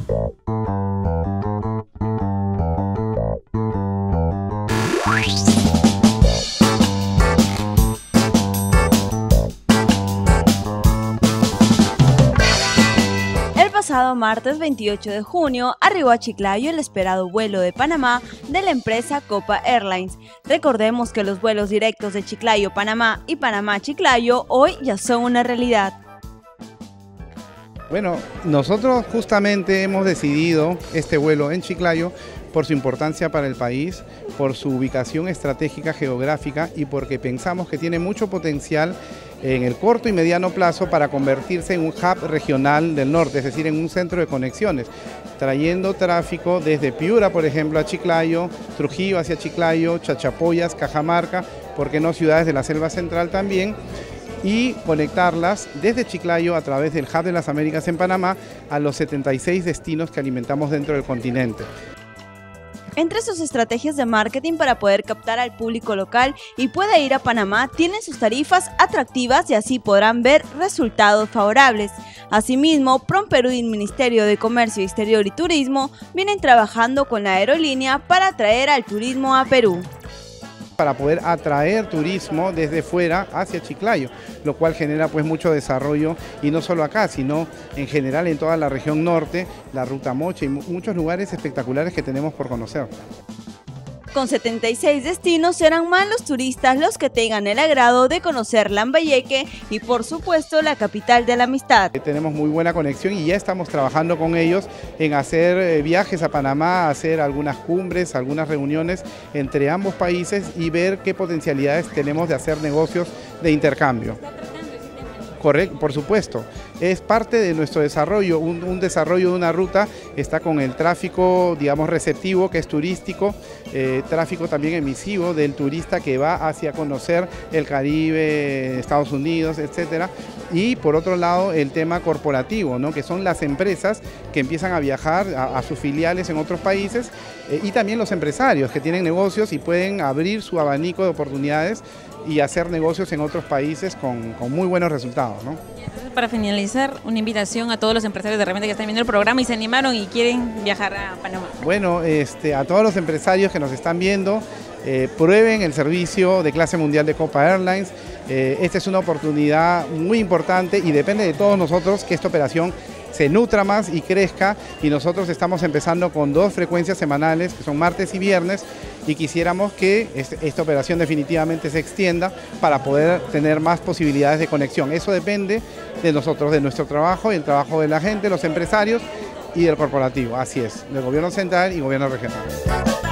El pasado martes 28 de junio arribó a Chiclayo el esperado vuelo de Panamá de la empresa Copa Airlines. Recordemos que los vuelos directos de Chiclayo-Panamá y Panamá-Chiclayo hoy ya son una realidad. Bueno, nosotros justamente hemos decidido este vuelo en Chiclayo por su importancia para el país, por su ubicación estratégica geográfica y porque pensamos que tiene mucho potencial en el corto y mediano plazo para convertirse en un hub regional del norte, es decir, en un centro de conexiones, trayendo tráfico desde Piura, por ejemplo, a Chiclayo, Trujillo hacia Chiclayo, Chachapoyas, Cajamarca, ¿por qué no ciudades de la Selva Central también? Y conectarlas desde Chiclayo a través del Hub de las Américas en Panamá a los 76 destinos que alimentamos dentro del continente. Entre sus estrategias de marketing para poder captar al público local y pueda ir a Panamá, tienen sus tarifas atractivas y así podrán ver resultados favorables. Asimismo, PROMPERÚ y el Ministerio de Comercio Exterior y Turismo vienen trabajando con la aerolínea para atraer al turismo a Perú. Para poder atraer turismo desde fuera hacia Chiclayo, lo cual genera pues mucho desarrollo y no solo acá, sino en general en toda la región norte, la Ruta Moche y muchos lugares espectaculares que tenemos por conocer. Con 76 destinos serán más los turistas los que tengan el agrado de conocer Lambayeque y por supuesto la capital de la amistad. Tenemos muy buena conexión y ya estamos trabajando con ellos en hacer viajes a Panamá, hacer algunas cumbres, algunas reuniones entre ambos países y ver qué potencialidades tenemos de hacer negocios de intercambio. Correcto, por supuesto. Es parte de nuestro desarrollo, un desarrollo de una ruta está con el tráfico, digamos, receptivo, que es turístico, tráfico también emisivo del turista que va hacia conocer el Caribe, Estados Unidos, etcétera. Y por otro lado, el tema corporativo, ¿no? Que son las empresas que empiezan a viajar a sus filiales en otros países y también los empresarios que tienen negocios y pueden abrir su abanico de oportunidades y hacer negocios en otros países con muy buenos resultados, ¿no? Entonces, para finalizar, una invitación a todos los empresarios de repente que están viendo el programa y se animaron y quieren viajar a Panamá. Bueno, a todos los empresarios que nos están viendo, prueben el servicio de clase mundial de Copa Airlines. Esta es una oportunidad muy importante y depende de todos nosotros que esta operación se nutra más y crezca, y nosotros estamos empezando con 2 frecuencias semanales que son martes y viernes y quisiéramos que esta operación definitivamente se extienda para poder tener más posibilidades de conexión. Eso depende de nosotros, de nuestro trabajo y el trabajo de la gente, los empresarios y del corporativo, así es, del gobierno central y gobierno regional.